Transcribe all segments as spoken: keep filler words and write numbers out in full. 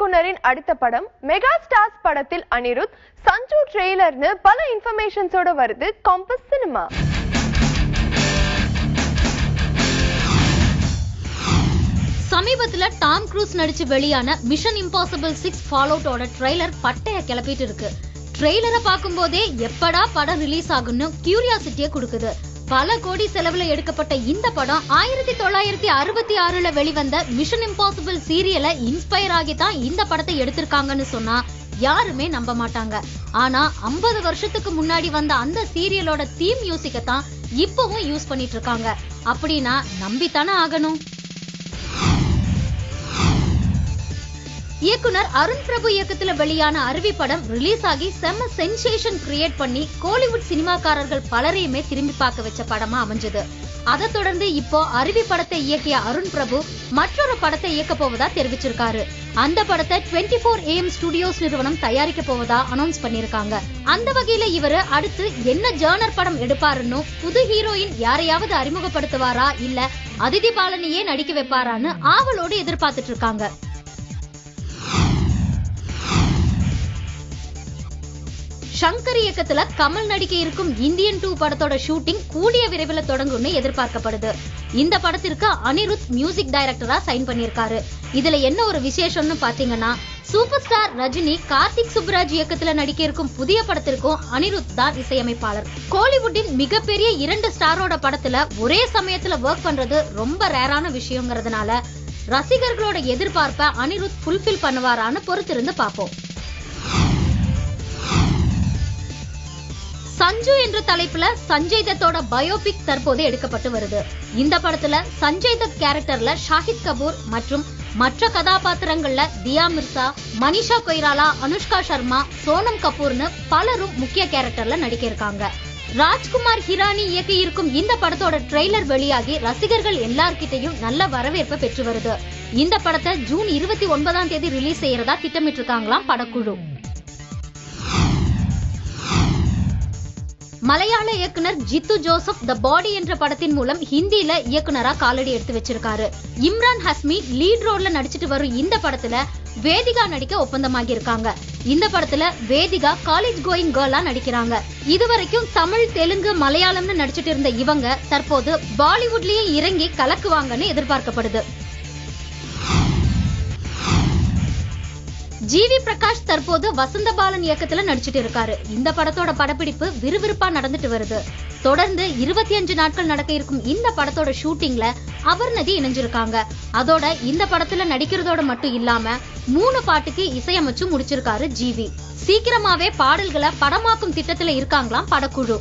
இயக்குனரின் அடுத்த படம் mega stars படத்தில் அனிருத் சஞ்சு ட்ரெய்லர்னு பல இன்ஃபர்மேஷன்ஸோட வருது காம்பஸ் சினிமா. சமீபத்துல டாம் க்ரூஸ் நடிச்சு வெளியான மிஷன் இம்பாசிபிள் சிக்ஸ் ஃபால் அவுட்டோட ட்ரெய்லர் பட்டைய கிளப்பிட்டு இருக்கு. ட்ரெய்லரை பார்க்கும் போதே எப்படா படம் ரிலீஸ் ஆகும்னு கியூரியாசிட்டியை கொடுக்குது. பல கோடி செலவுல எடுக்கப்பட்ட இந்த படம் ஆயிரத்தி தொள்ளாயிரத்தி அறுபத்தி ஆறுல வெளிவந்த மிஷன் இம்பாசிபிள் சீரியல இன்ஸ்பயர் ஆகி தான் இந்த படத்தை எடுத்திருக்காங்கன்னு சொன்னா யாருமே நம்ப மாட்டாங்க. ஆனா ஐம்பது வருஷத்துக்கு முன்னாடி வந்த அந்த சீரியலோட தீம் மியூசிக்கை தான் இப்பவும் யூஸ் பண்ணிட்டு இருக்காங்க. அப்படின்னா நம்பித்தானே ஆகணும். இயக்குனர் அருண் பிரபு இயக்கத்துல வெளியான அருவி படம் ரிலீஸ் ஆகி செம்ம சென்சேஷன் கிரியேட் பண்ணி கோலிவுட் சினிமாக்காரர்கள் பலரையுமே திரும்பி பார்க்க வச்ச படமா அமைஞ்சது. அதை தொடர்ந்து இப்போ அருவி படத்தை இயக்கிய அருண் பிரபு மற்றொரு படத்தை இயக்க போவதா தெரிவிச்சிருக்காரு. அந்த படத்தை twenty four A M studios நிறுவனம் தயாரிக்க போவதா அனௌன்ஸ் பண்ணிருக்காங்க. அந்த வகையில இவரு அடுத்து என்ன ஜானர் படம் எடுப்பாருன்னு, புது ஹீரோயின் யாரையாவது அறிமுகப்படுத்துவாரா இல்ல அதிதி பாலனியே நடிக்க வைப்பாரான்னு ஆவலோடு எதிர்பார்த்துட்டு இருக்காங்க. சங்கர் இயக்கத்துல கமல் நடிக்க இருக்கும் இந்தியன் டூ படத்தோட ஷூட்டிங் கூடிய விரைவில் தொடங்கும்னு எதிர்பார்க்கப்படுது. இந்த படத்திற்கு அனிருத் மியூசிக் டைரக்டரா சைன் பண்ணிருக்காரு. இதுல என்ன ஒரு விசேஷம்னு பாத்தீங்கன்னா, சூப்பர் ஸ்டார் ரஜினி கார்த்திக் சுப்ராஜ் இயக்கத்துல நடிக்க இருக்கும் புதிய படத்திற்கும் அனிருத் தான் இசையமைப்பாளர். கோலிவுட்டின் மிகப்பெரிய இரண்டு ஸ்டாரோட படத்துல ஒரே சமயத்துல ஒர்க் பண்றது ரொம்ப ரேரான விஷயங்கிறதுனால ரசிகர்களோட எதிர்பார்ப்பை அனிருத் ஃபுல்ஃபில் பண்ணுவாரான்னு பொறுத்திருந்து பார்ப்போம். சஞ்சு என்ற தலைப்புல சஞ்சய் தத்தோட பயோபிக் தற்போது எடுக்கப்பட்டு வருது. இந்த படத்துல சஞ்சய் தத் கேரக்டர்ல ஷாஹித் கபூர் மற்றும் மற்ற கதாபாத்திரங்கள்ல தியா மிர்சா, மனிஷா கொய்ராலா, அனுஷ்கா சர்மா, சோனம் கபூர்னு பலரும் முக்கிய கேரக்டர்ல நடிக்க இருக்காங்க. ராஜ்குமார் ஹிரானி இயக்கி இருக்கும் இந்த படத்தோட ட்ரெய்லர் வெளியாகி ரசிகர்கள் எல்லார்கிட்டையும் நல்ல வரவேற்பை பெற்று வருது. இந்த படத்தை ஜூன் இருபத்தி ஒன்பதாம் தேதி ரிலீஸ் செய்யறதா திட்டமிட்டு இருக்காங்களாம் படக்குழு. மலையாள இயக்குனர் ஜித்து ஜோசப் த பாடி என்ற படத்தின் மூலம் ஹிந்தியில இயக்குனரா காலடி எடுத்து வச்சிருக்காரு. இம்ரான் ஹஸ்மி லீட் ரோல்ல நடிச்சிட்டு வரும் இந்த படத்துல வேதிகா நடிக்க ஒப்பந்தமாகி இருக்காங்க. இந்த படத்துல வேதிகா காலேஜ் கோயிங் கேர்லா நடிக்கிறாங்க. இதுவரைக்கும் தமிழ், தெலுங்கு, மலையாளம்னு நடிச்சிட்டு இருந்த இவங்க தற்போது பாலிவுட்லயே இறங்கி கலக்குவாங்கன்னு எதிர்பார்க்கப்படுது. ஜிவி பிரகாஷ் தற்போது வசந்தபாலன் இயக்கத்துல நடிச்சிட்டு இருக்காரு. இந்த படத்தோட படப்பிடிப்பு விறுவிறுப்பா நடந்துட்டு வருது. தொடர்ந்து இருபத்தி அஞ்சு நாட்கள் நடக்க இருக்கும் இந்த படத்தோட ஷூட்டிங்ல அபர்ணதி இணைஞ்சிருக்காங்க. அதோட இந்த படத்துல நடிக்கிறதோட மட்டும் இல்லாம மூணு பாட்டுக்கு இசையமைச்சு முடிச்சிருக்காரு ஜிவி. சீக்கிரமாவே பாடல்களை படமாக்கும் திட்டத்துல இருக்காங்களாம் படக்குழு.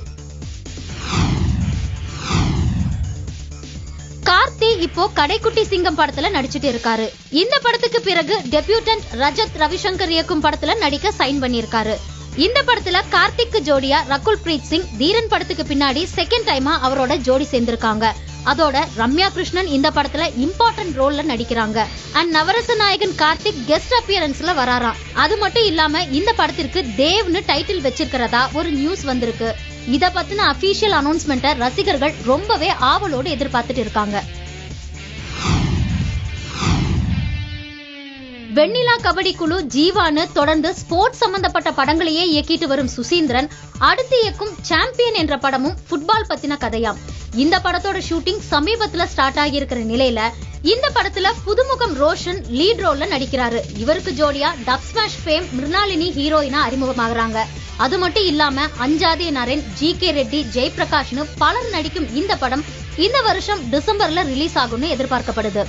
கார்த்தி இப்போ கடைக்குட்டி சிங்கம் படத்துல நடிச்சிட்டு இருக்காரு. இந்த படத்துக்கு பிறகு டெபியூட்டன்ட் ரஜத் ரவிசங்கர் இயக்கும் படத்துல நடிக்க சைன் பண்ணிருக்காரு. இந்த படத்துல கார்த்திக்கு ஜோடியா ரகுல் பிரீத் சிங் தீரன் படத்துக்கு பின்னாடி செகண்ட் டைமா அவரோட ஜோடி சேர்ந்திருக்காங்க. அதோட ரம்யா கிருஷ்ணன் இந்த படத்துல இம்பார்ட்டன்ட் ரோல்ல நடிக்கிறாங்க. அண்ட் நவரச நாயகன் கார்த்திக் கெஸ்ட் அப்பியரன்ஸ்ல வராராம். அது மட்டும் இல்லாம இந்த படத்திற்கு தேவ்னு டைட்டில் வச்சிருக்கிறதா ஒரு நியூஸ் வந்திருக்கு. இத பத்தின அபிஷியல் அனௌன்ஸ்மெண்ட்டை ரசிகர்கள் ரொம்பவே ஆவலோடு எதிர்பார்த்துட்டு இருக்காங்க. வெண்ணிலா கபடி குழு ஜீவானு தொடர்ந்து ஸ்போர்ட்ஸ் சம்பந்தப்பட்ட படங்களையே இயக்கிட்டு வரும் சுசீந்திரன் அடுத்து இயக்கும் சாம்பியன் என்ற படமும் ஃபுட்பால் பத்தின கதையாம். இந்த படத்தோட ஷூட்டிங் சமீபத்துல ஸ்டார்ட் ஆகி இருக்கிற நிலையில இந்த படத்துல புதுமுகம் ரோஷன் லீட் ரோல்ல நடிக்கிறாரு. இவருக்கு ஜோடியா டப் ஸ்மாஷ் ஃபேம் மிருனாலினி ஹீரோயினா அறிமுகமாகறாங்க. அது மட்டும் இல்லாம அஞ்சாதே நரேன், ஜி கே ரெட்டி, ஜெயபிரகாஷ்னு பலர் நடிக்கும் இந்த படம் இந்த வருஷம் டிசம்பர்ல ரிலீஸ் ஆகும்னு எதிர்பார்க்கப்படுது.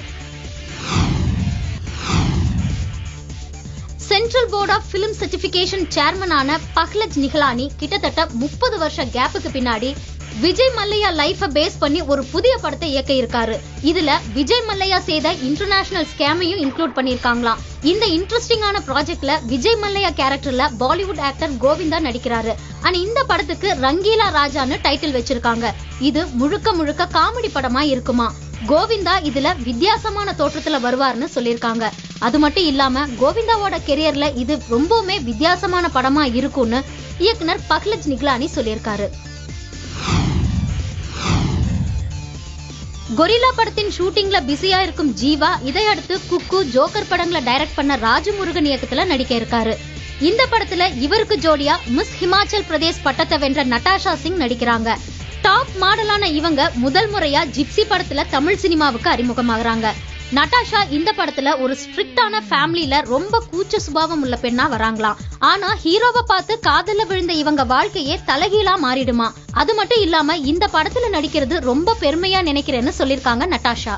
Central board of film certification சேர்மனான பஹ்லஜ் நிகலானி கிட்டத்தட்ட முப்பது வருஷ கேப்புக்கு பின்னாடி விஜய் மல்லையா லைஃப பேஸ் பண்ணி ஒரு புதிய படத்தை இயக்க இருக்காரு. இதுல விஜய் மல்லையா செய்த இன்டர்நேஷனல் ஸ்கேமையும் இன்க்ளூட் பண்ணிருக்காங்களாம். இந்த இன்ட்ரெஸ்டிங்கான ப்ராஜெக்ட்ல விஜய் மல்லையா கேரக்டர்ல பாலிவுட் ஆக்டர் கோவிந்தா நடிக்கிறாரு. ஆனா இந்த படத்துக்கு ரங்கீலா ராஜான்னு டைட்டில் வச்சிருக்காங்க. இது முழுக்க முழுக்க காமெடி படமா இருக்குமா. கோவிந்தா இதுல வித்தியாசமான தோற்றத்துல வருவார்னு சொல்லிருக்காங்க. அது மட்டும் இல்லாம கோவிந்தாவோட கெரியர்ல இது ரொம்பவுமே வித்தியாசமான படமா இருக்கும்னு இயக்குனர் பஹ்லஜ் நிகலானி சொல்லியிருக்காரு. கொரில்லா படத்தின் ஷூட்டிங்ல பிஸியா இருக்கும் ஜீவா இதையடுத்து குக்கு ஜோக்கர் படங்களை டைரக்ட் பண்ண ராஜமுருகன் இயக்கத்துல நடிக்க இருக்காரு. இந்த படத்துல இவருக்கு ஜோடியா மிஸ் ஹிமாச்சல் பிரதேஷ் பட்டத்தை வென்ற நட்டாஷா சிங் நடிக்கிறாங்க. டாப் மாடலான இவங்க முதல் முறையா ஜிப்சி படத்துல தமிழ் சினிமாவுக்கு அறிமுகமாகறாங்க. நட்டாஷா இந்த படத்துல ஒரு ஸ்ட்ரிக்டான ஃபேமிலில ரொம்ப கூச்ச சுபாவம் உள்ள பெண்ணா வராங்களாம். ஆனா ஹீரோவை பார்த்து காதல்ல விழுந்த இவங்க வாழ்க்கையே தலைகீழா மாறிடுமா. அது மட்டும் இல்லாம இந்த படத்துல நடிக்கிறது ரொம்ப பெருமையா நினைக்கிறேன்னு சொல்லிருக்காங்க நட்டாஷா.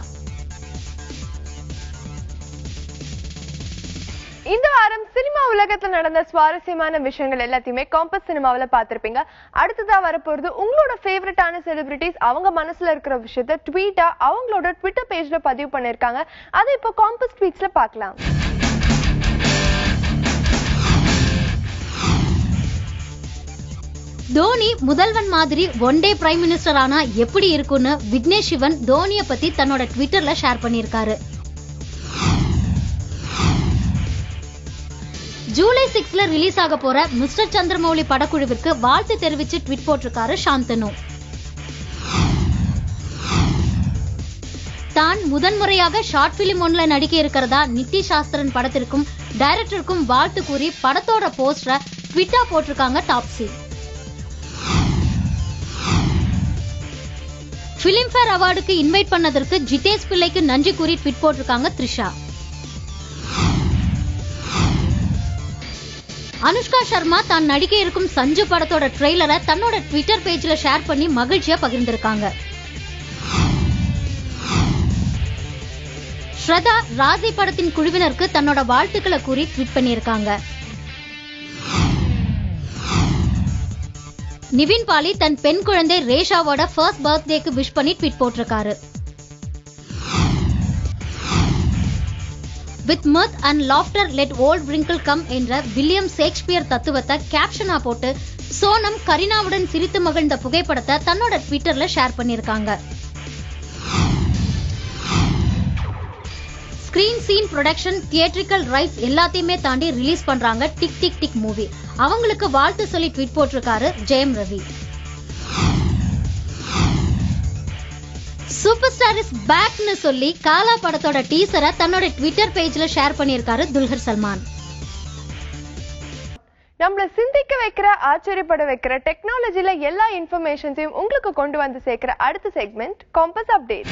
இந்த வாரம் சினிமா உலகத்துல நடந்த சுவாரஸ்யமான விஷயங்கள் எல்லாத்தையுமே காம்பஸ் சினிமாவில பாத்திருப்பீங்க. அடுத்ததா வரப்போறது உங்களோட ஃபேவரட்டான செலிபிரிட்டிஸ் அவங்க மனசுல இருக்கிற விஷயத்த ட்வீட்டா அவங்களோட ட்விட்டர் பேஜ்ல பதிவு பண்ணிருக்காங்க. அதை இப்போ காம்பஸ் ட்வீட்ஸ்ல பார்க்கலாம். தோனி முதல்வன் மாதிரி ஒன் டே பிரைம் மினிஸ்டர் ஆனா எப்படி இருக்குன்னு விக்னேஷ் சிவன் தோனியை பத்தி தன்னோட ட்விட்டர்ல ஷேர் பண்ணிருக்காரு. ஜூலை சிக்ஸ்ல ரிலீஸ் ஆக போற மிஸ்டர் சந்திரமௌலி படக்குழுவிற்கு வாழ்த்து தெரிவிச்சு ட்வீட் போட்டிருக்காரு சாந்தனு. தான் முதன்முறையாக ஷார்ட் பிலிம் ஒன்ல நடிக்க இருக்கிறதா நித்தி சாஸ்திரன் படத்திற்கும் டைரக்டருக்கும் வாழ்த்து கூறி படத்தோட போஸ்டரை ட்விட்டா போட்டிருக்காங்க டாப்ஸி. பிலிம்பேர் அவார்டுக்கு இன்வைட் பண்ணதற்கு ஜிதேஷ் பிள்ளைக்கு நன்றி கூறி ட்வீட் போட்டிருக்காங்க த்ரிஷா. அனுஷ்கா சர்மா தான் நடிக்க இருக்கும் சஞ்சு படத்தோட ட்ரெய்லரை தன்னோட ட்விட்டர் பேஜ்ல ஷேர் பண்ணி மகிழ்ச்சியா பகிர்ந்திருக்காங்க. ஸ்ரதா ராசி படத்தின் குழுவினருக்கு தன்னோட வாழ்த்துக்களை கூறி ட்வீட் பண்ணியிருக்காங்க. நிவின் பாலி தன் பெண் குழந்தை ரேஷாவோட ஃபர்ஸ்ட் பர்த்டேக்கு விஷ் பண்ணி ட்வீட் போட்டிருக்காரு. With mirth and laughter let old wrinkle come என்ற வில்லியம் ஷேக்ஸ்பியர் தத்துவத்தை கேப்ஷனா போட்டு சோனம் கரீனாவுடன் சிரித்து மகிழ்ந்த புகைப்படத்தை தன்னோட ட்விட்டர்ல ஷேர் பண்ணிருக்காங்க. Screen scene production theatrical rights எல்லாத்தையுமே தாண்டி ரிலீஸ் பண்றாங்க டிக் டிக் டிக் மூவி. அவங்களுக்கு வாழ்த்து சொல்லி ட்வீட் போட்டிருக்காரு Jayam Ravi. Super star is பேக்னு சொல்லி காலா படத்தோட டீசரை தன்னோட ட்விட்டர் பேஜ்ல ஷேர் பண்ணியிருக்காரு துல்கர் சல்மான். நம்மள சிந்திக்க வைக்கிற ஆச்சரியப்பட வைக்கிற டெக்னாலஜில எல்லா இன்ஃபர்மேஷன்ஸையும் உங்களுக்கு கொண்டு வந்து சேர்க்கிற அடுத்த செக்மெண்ட் காம்பஸ் அப்டேட்.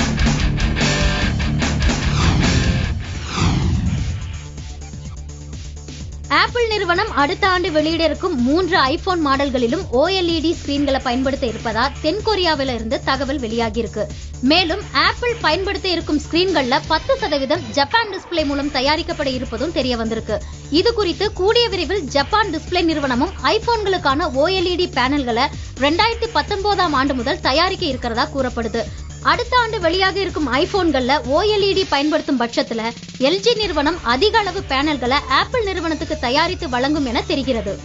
ஆப்பிள் நிறுவனம் அடுத்த ஆண்டு வெளியிட இருக்கும் மூன்று ஐபோன் மாடல்களிலும் ஓஎல்இடி ஸ்கிரீன்களை பயன்படுத்த இருப்பதா தென்கொரியாவில இருந்து தகவல் வெளியாகியிருக்கு. மேலும் ஆப்பிள் பயன்படுத்த இருக்கும் ஸ்கிரீன்கள்ல பத்து சதவீதம் ஜப்பான் டிஸ்பிளே மூலம் தயாரிக்கப்பட இருப்பதும் தெரிய வந்திருக்கு. இது குறித்து கூடிய விரைவில் ஜப்பான் டிஸ்பிளே நிறுவனமும் ஐபோன்களுக்கான ஓஎல்இடி பேனல்களை இரண்டாயிரத்தி பத்தொன்பதாம் ஆண்டு முதல் தயாரிக்க இருக்கிறதா கூறப்படுது. அடுத்த ஆண்டு வெளியாக இருக்கும் ஐபோன்கள்ல ஓஎல்இடி பயன்படுத்தும் பட்சத்துல எல்ஜி நிறுவனம் அதிக அளவு பேனல்களை ஆப்பிள் நிறுவனத்துக்கு தயாரித்து வழங்கும் என தெரிகிறது.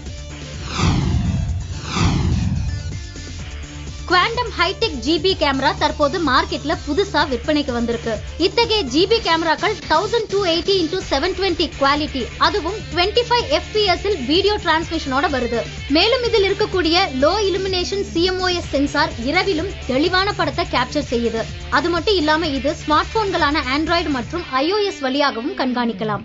குவாண்டம் ஹைடெக் ஜிபி கேமரா தற்போது மார்க்கெட்ல புதுசா விற்பனைக்கு வந்திருக்கு. இத்தகைய ஜிபி கேமராக்கள் thousand two eighty into seven twenty quality, அதுவும் டுவெண்ட்டி ஃபைவ் எஃப்பிஎஸ் இல் வீடியோ டிரான்ஸ்மிஷனோட வருது. மேலும் இதில் இருக்கக்கூடிய லோ இலுமினேஷன் சிஎம்ஓஎஸ் சென்சார் இரவிலும் தெளிவான படத்தை கேப்சர் செய்யுது. அது மட்டும் இல்லாம இது ஸ்மார்ட் போன்களான ஆண்ட்ராய்டு மற்றும் ஐஓஎஸ் வழியாகவும் கண்காணிக்கலாம்.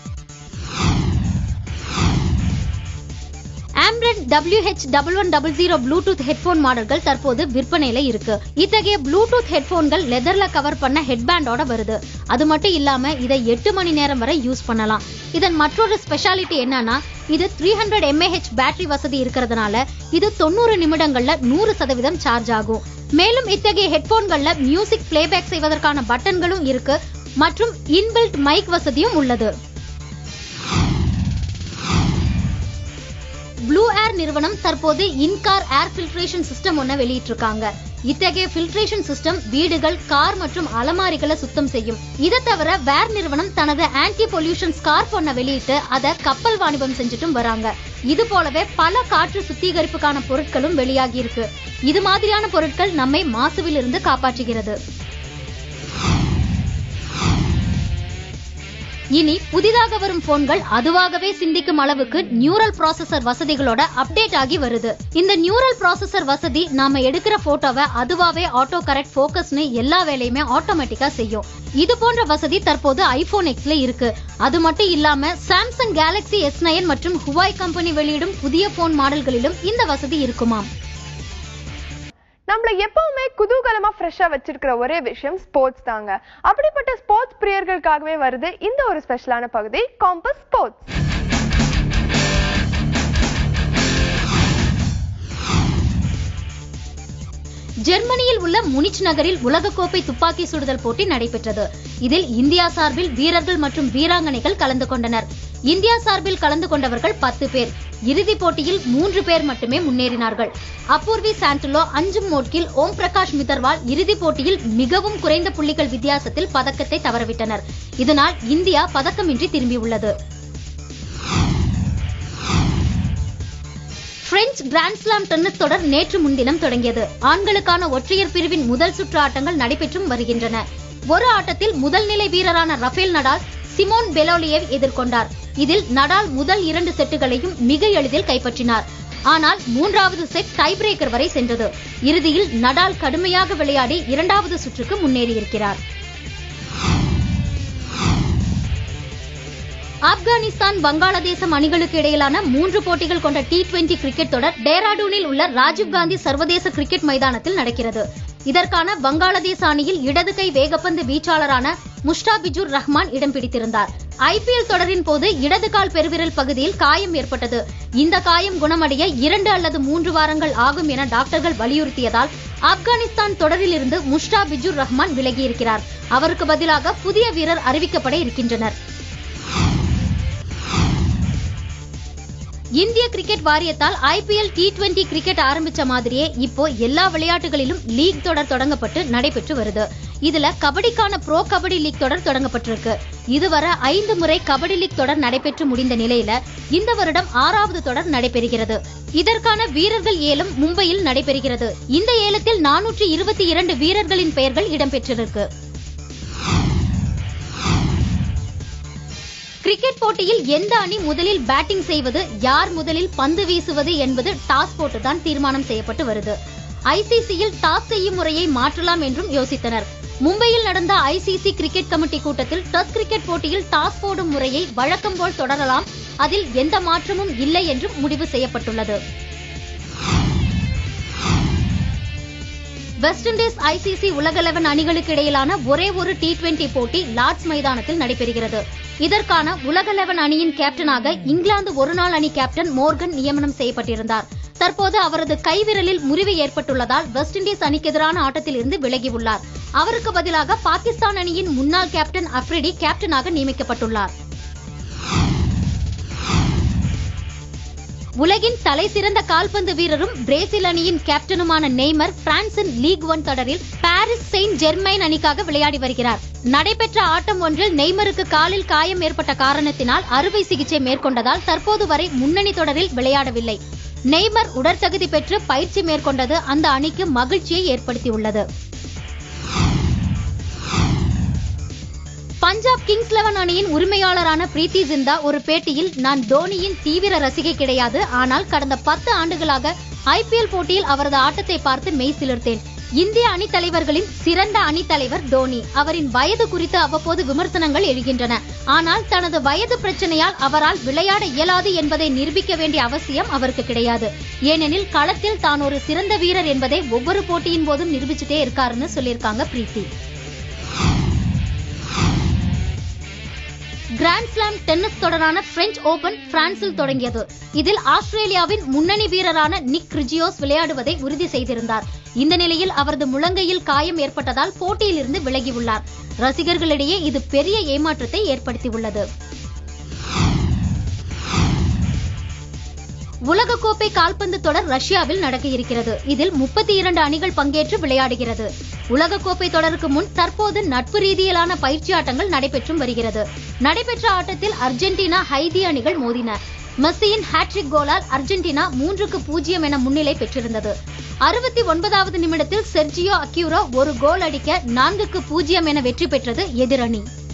ஆம்ரெட் W H one one double zero Bluetooth headphone மாடல்கள் தற்போது விற்பனையில இருக்கு. இத்தகைய ப்ளூடூத் ஹெட்போன்கள் லெதர்ல கவர் பண்ண ஹெட்பேண்டோட வருது. அது மட்டும் இல்லாம இதை எட்டு மணி நேரம் வரை யூஸ் பண்ணலாம். இதன் மற்றொரு ஸ்பெஷாலிட்டி என்னன்னா இது த்ரீ ஹண்ட்ரட் எம்ஏஹெச் பேட்டரி வசதி இருக்கிறதுனால இது தொண்ணூறு நிமிடங்கள்ல நூறு சதவீதம் சார்ஜ் ஆகும். மேலும் இத்தகைய ஹெட்போன்கள்ல மியூசிக் பிளேபேக் செய்வதற்கான பட்டன்களும் இருக்கு மற்றும் இன்பில்ட் மைக் வசதியும் உள்ளது. ப்ளூ ஏர் நிறுவனம் தற்போது இன்கார் ஏர் ஃபில்ட்ரேஷன் சிஸ்டம் ஒன்ன வெளியிட்டிருக்காங்க. இத்தகைய ஃபில்ட்ரேஷன் சிஸ்டம் வீடுகள், கார் மற்றும் அலமாரிகளை சுத்தம் செய்யும். இதை தவிர வேர் நிறுவனம் தனது ஆன்டி பொல்யூஷன் ஸ்கார்ப் ஒன்ன வெளியிட்டு அதை கப்பல் வாணிபம் செஞ்சுட்டும் வராங்க. இது போலவே பல காற்று சுத்திகரிப்புக்கான பொருட்களும் வெளியாகி இருக்கு. இது மாதிரியான பொருட்கள் நம்மை மாசுவில் இருந்து காப்பாற்றுகிறது. இனி புதிதாக வரும் போன்கள் அதுவாகவே சிந்திக்கும் அளவுக்கு நியூரல் ப்ராசஸர் வசதிகளோட அப்டேட் ஆகி வருது. இந்த நியூரல் ப்ராசஸர் வசதி நாம எடுக்கிற போட்டோவை அதுவாவே ஆட்டோ கரெக்ட் போக்கஸ்னு எல்லா வேலையுமே ஆட்டோமேட்டிக்கா செய்யும். இது போன்ற வசதி தற்போது ஐபோன் எக்ஸ்ல இருக்கு. அது மட்டும் இல்லாம சாம்சங் கேலக்ஸி எஸ் நைன் மற்றும் ஹுவாய் கம்பெனி வெளியிடும் புதிய போன் மாடல்களிலும் இந்த வசதி இருக்குமாம். நம்மள எப்பவுமே குதூகலமா ஃப்ரெஷ்ஷா வச்சிருக்கிற ஒரே விஷயம் ஸ்போர்ட்ஸ் தாங்க. அப்படிப்பட்ட ஸ்போர்ட்ஸ் பிரியர்களுக்காகவே வருது இந்த ஒரு ஸ்பெஷலான பகுதி காம்பஸ் ஸ்போர்ட்ஸ். ஜெர்மனியில் உள்ள முனிச் நகரில் உலகக்கோப்பை துப்பாக்கி சுடுதல் போட்டி நடைபெற்றது. இதில் இந்தியா சார்பில் வீரர்கள் மற்றும் வீராங்கனைகள் கலந்து கொண்டனர். இந்தியா சார்பில் கலந்து கொண்டவர்கள் பத்து பேர். இறுதிப் போட்டியில் மூன்று பேர் மட்டுமே முன்னேறினார்கள். அபூர்வி சாண்டலோ, அஞ்சும் மோட்கில், ஓம் பிரகாஷ் மிதர்வால் இறுதிப் போட்டியில் மிகவும் குறைந்த புள்ளிகள் வித்தியாசத்தில் பதக்கத்தை தவறவிட்டனர். இதனால் இந்தியா பதக்கமின்றி திரும்பியுள்ளது. பிரெஞ்சு கிராண்ட்ஸ்லாம் டென்னிஸ் தொடர் நேற்று முன்தினம் தொடங்கியது. ஆண்களுக்கான ஒற்றையர் பிரிவின் முதல் சுற்று ஆட்டங்கள் நடைபெற்றும் வருகின்றன. ஒரு ஆட்டத்தில் முதல் நிலை வீரரான ரஃபேல் நடால் சிமோன் பெலோலியேவை எதிர்கொண்டார். இதில் நடால் முதல் இரண்டு செட்டுகளையும் மிக எளிதில் கைப்பற்றினார். ஆனால் மூன்றாவது செட் டை பிரேக்கர் வரை சென்றது. இறுதியில் நடால் கடுமையாக விளையாடி இரண்டாவது சுற்றுக்கு முன்னேறியிருக்கிறார். ஆப்கானிஸ்தான் வங்காளதேசம் அணிகளுக்கு இடையிலான மூன்று போட்டிகள் கொண்ட டி டுவெண்டி கிரிக்கெட் தொடர் டேராடூனில் உள்ள ராஜீவ்காந்தி சர்வதேச கிரிக்கெட் மைதானத்தில் நடக்கிறது. இதற்கான வங்காளதேச அணியில் இடது கை வேகப்பந்து வீச்சாளரான முஷ்டாபிஜுர் ரஹ்மான் இடம் பிடித்திருந்தார். ஐபிஎல் தொடரின் போது இடது கால் பெருவிரல் பகுதியில் காயம் ஏற்பட்டது. இந்த காயம் குணமடைய இரண்டு அல்லது மூன்று வாரங்கள் ஆகும் என டாக்டர்கள் வலியுறுத்தியதால் ஆப்கானிஸ்தான் தொடரில் இருந்து முஷ்டாபிஜுர் ரஹ்மான் விலகியிருக்கிறார். அவருக்கு பதிலாக புதிய வீரர் அறிவிக்கப்பட இருக்கின்றனர். இந்திய கிரிக்கெட் வாரியத்தால் ஐபிஎல் டி டுவெண்டி கிரிக்கெட் ஆரம்பிச்ச மாதிரியே இப்போ எல்லா விளையாட்டுகளிலும் லீக் தொடர் தொடங்கப்பட்டு நடைபெற்று வருது. இதுல கபடிக்கான ப்ரோ கபடி லீக் தொடர் தொடங்கப்பட்டிருக்கு. இதுவரை ஐந்து முறை கபடி லீக் தொடர் நடைபெற்று முடிந்த நிலையில இந்த வருடம் ஆறாவது தொடர் நடைபெறுகிறது. இதற்கான வீரர்கள் ஏலம் மும்பையில் நடைபெறுகிறது. இந்த ஏலத்தில் நானூற்றி இருபத்தி இரண்டு வீரர்களின் பெயர்கள் இடம்பெற்றிருக்கு. கிரிக்கெட் போட்டியில் எந்த அணி முதலில் பேட்டிங் செய்வது, யார் முதலில் பந்து வீசுவது என்பது டாஸ் போட்டுதான் தீர்மானம் செய்யப்பட்டு வருது. ஐசிசியில் டாஸ் செய்யும் முறையை மாற்றலாம் என்றும் யோசித்தனர். மும்பையில் நடந்த ஐசிசி கிரிக்கெட் கமிட்டி கூட்டத்தில் டெஸ்ட் கிரிக்கெட் போட்டியில் டாஸ் போடும் முறையை வழக்கம் போல் தொடரலாம், அதில் எந்த மாற்றமும் இல்லை என்றும் முடிவு செய்யப்பட்டுள்ளது. வெஸ்ட் இண்டீஸ் ஐசிசி உலக லெவன் அணிகளுக்கு இடையிலான ஒரே ஒரு டி டுவெண்டி போட்டி லார்ட்ஸ் மைதானத்தில் நடைபெறுகிறது. இதற்கான உலக லெவன் அணியின் கேப்டனாக இங்கிலாந்து ஒருநாள் அணி கேப்டன் மோர்கன் நியமனம் செய்யப்பட்டிருந்தார். தற்போது அவரது கைவிரலில் முறிவு ஏற்பட்டுள்ளதால் வெஸ்ட் இண்டீஸ் அணிக்கு எதிரான ஆட்டத்தில் இருந்து விலகியுள்ளார். அவருக்கு பதிலாக பாகிஸ்தான் அணியின் முன்னாள் கேப்டன் அப்ரிடி கேப்டனாக நியமிக்கப்பட்டுள்ளார். உலகின் தலை சிறந்த கால்பந்து வீரரும் பிரேசில் அணியின் கேப்டனுமான நெய்மர் பிரான்சின் லீக் ஒன் தொடரில் பாரிஸ் செயின்ட் ஜெர்மைன் அணிக்காக விளையாடி வருகிறார். நடைபெற்ற ஆட்டம் ஒன்றில் நெய்மருக்கு காலில் காயம் ஏற்பட்ட காரணத்தினால் அறுவை சிகிச்சை மேற்கொண்டதால் தற்போது வரை முன்னணி தொடரில் விளையாடவில்லை. நெய்மர் உடற்தகுதி பெற்று பயிற்சி மேற்கொண்டது அந்த அணிக்கு மகிழ்ச்சியை ஏற்படுத்தியுள்ளது. பஞ்சாப் கிங்ஸ் லெவன் அணியின் உரிமையாளரான பிரீத்தி ஜிந்தா ஒரு பேட்டியில், நான் தோனியின் தீவிர ரசிகை கிடையாது, ஆனால் கடந்த பத்து ஆண்டுகளாக ஐபிஎல் போட்டியில் அவரது ஆட்டத்தை பார்த்து மெய் சிலிர்த்தேன். இந்திய அணி தலைவர்களின் சிறந்த அணி தலைவர் தோனி. அவரின் வயது குறித்து அவ்வப்போது விமர்சனங்கள் எழுகின்றன. ஆனால் தனது வயது பிரச்சனையால் அவரால் விளையாட இயலாது என்பதை நிரூபிக்க வேண்டிய அவசியம் அவருக்கு கிடையாது. ஏனெனில் களத்தில் தான் ஒரு சிறந்த வீரர் என்பதை ஒவ்வொரு போட்டியின் போதும் நிரூபிச்சுட்டே இருக்காருன்னு சொல்லியிருக்காங்க பிரீத்தி. கிராண்ட்ஸ்லாம் டென்னிஸ் தொடரான பிரெஞ்சு ஓபன் பிரான்சில் தொடங்கியது. இதில் ஆஸ்திரேலியாவின் முன்னணி வீரரான நிக் கிரிஜியோஸ் விளையாடுவதை உறுதி செய்திருந்தார். இந்த நிலையில் அவரது முழங்கையில் காயம் ஏற்பட்டதால் போட்டியிலிருந்து விலகியுள்ளார். ரசிகர்களிடையே இது பெரிய ஏமாற்றத்தை ஏற்படுத்தியுள்ளது. உலகக்கோப்பை கால்பந்து தொடர் ரஷ்யாவில் நடக்க இருக்கிறது. இதில் முப்பத்தி இரண்டு அணிகள் பங்கேற்று விளையாடுகிறது. உலகக்கோப்பை தொடருக்கு முன் தற்போது நட்பு ரீதியிலான பயிற்சி ஆட்டங்கள் நடைபெற்றும் வருகிறது. நடைபெற்ற ஆட்டத்தில் அர்ஜென்டினா ஹைதி அணிகள் மோதின. மெஸ்ஸியின் ஹாட்ரிக் கோலால் அர்ஜென்டினா மூன்றுக்கு பூஜ்ஜியம் என முன்னிலை பெற்றிருந்தது. அறுபத்தி ஒன்பதாவது நிமிடத்தில் செர்ஜியோ அக்யூரோ ஒரு கோல் அடிக்க நான்குக்கு பூஜ்ஜியம் என வெற்றி பெற்றது எதிரணி.